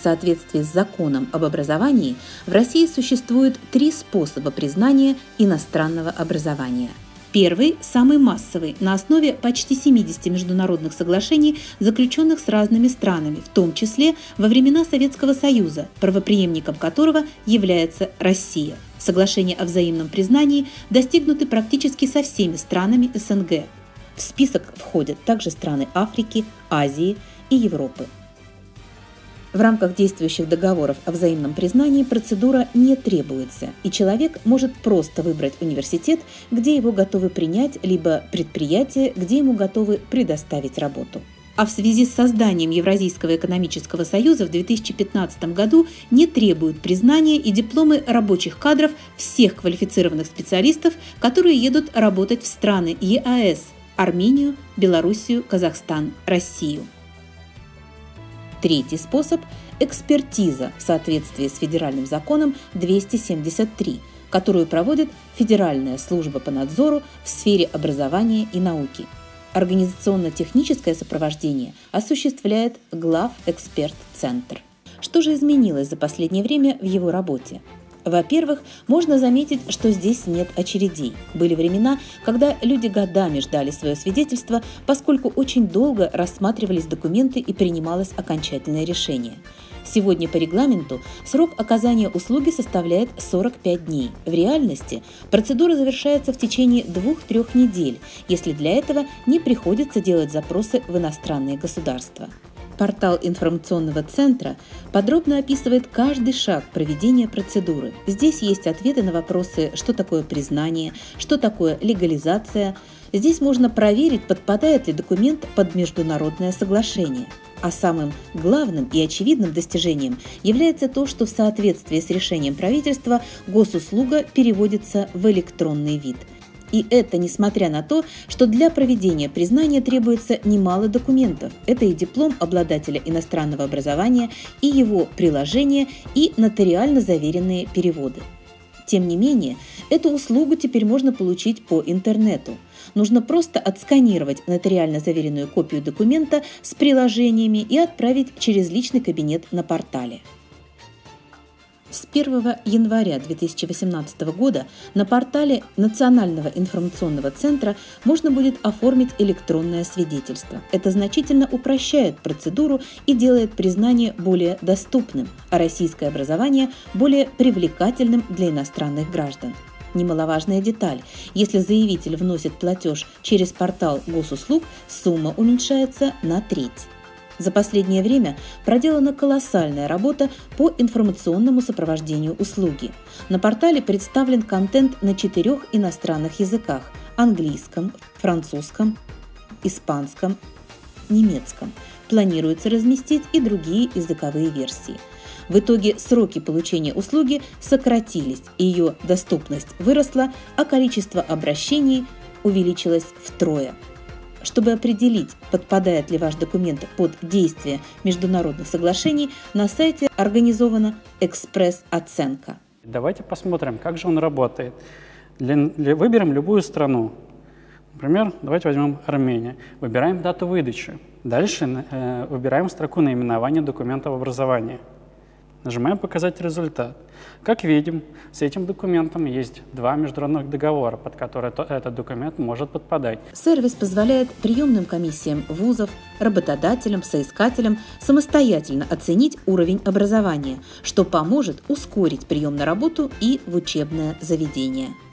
соответствии с законом об образовании в России существует 3 способа признания иностранного образования. Первый, самый массовый, на основе почти 70 международных соглашений, заключенных с разными странами, в том числе во времена Советского Союза, правопреемником которого является Россия. Соглашения о взаимном признании достигнуты практически со всеми странами СНГ. В список входят также страны Африки, Азии и Европы. В рамках действующих договоров о взаимном признании процедура не требуется, и человек может просто выбрать университет, где его готовы принять, либо предприятие, где ему готовы предоставить работу. А в связи с созданием Евразийского экономического союза в 2015 году не требуют признания и дипломы рабочих кадров всех квалифицированных специалистов, которые едут работать в страны ЕАЭС – Армению, Белоруссию, Казахстан, Россию. Третий способ – экспертиза в соответствии с федеральным законом 273, которую проводит Федеральная служба по надзору в сфере образования и науки. Организационно-техническое сопровождение осуществляет Главэксперт-центр. Что же изменилось за последнее время в его работе? Во-первых, можно заметить, что здесь нет очередей. Были времена, когда люди годами ждали свое свидетельство, поскольку очень долго рассматривались документы и принималось окончательное решение. Сегодня по регламенту срок оказания услуги составляет 45 дней. В реальности процедура завершается в течение 2-3 недель, если для этого не приходится делать запросы в иностранные государства. Портал информационного центра подробно описывает каждый шаг проведения процедуры. Здесь есть ответы на вопросы, что такое признание, что такое легализация. Здесь можно проверить, подпадает ли документ под международное соглашение. А самым главным и очевидным достижением является то, что в соответствии с решением правительства госуслуга переводится в электронный вид. И это несмотря на то, что для проведения признания требуется немало документов. Это и диплом обладателя иностранного образования, и его приложение, и нотариально заверенные переводы. Тем не менее, эту услугу теперь можно получить по интернету. Нужно просто отсканировать нотариально заверенную копию документа с приложениями и отправить через личный кабинет на портале. С 1 января 2018 года на портале Национального информационного центра можно будет оформить электронное свидетельство. Это значительно упрощает процедуру и делает признание более доступным, а российское образование более привлекательным для иностранных граждан. Немаловажная деталь: если заявитель вносит платеж через портал госуслуг, сумма уменьшается на треть. За последнее время проделана колоссальная работа по информационному сопровождению услуги. На портале представлен контент на 4 иностранных языках – английском, французском, испанском, немецком. Планируется разместить и другие языковые версии. В итоге сроки получения услуги сократились, ее доступность выросла, а количество обращений увеличилось втрое. Чтобы определить, подпадает ли ваш документ под действие международных соглашений, на сайте организована экспресс-оценка. Давайте посмотрим, как же он работает. Выберем любую страну. Например, давайте возьмем Армению. Выбираем дату выдачи. Дальше выбираем строку наименования документа об образовании. Нажимаем «Показать результат». Как видим, с этим документом есть 2 международных договора, под которые этот документ может подпадать. Сервис позволяет приемным комиссиям вузов, работодателям, соискателям самостоятельно оценить уровень образования, что поможет ускорить прием на работу и в учебное заведение.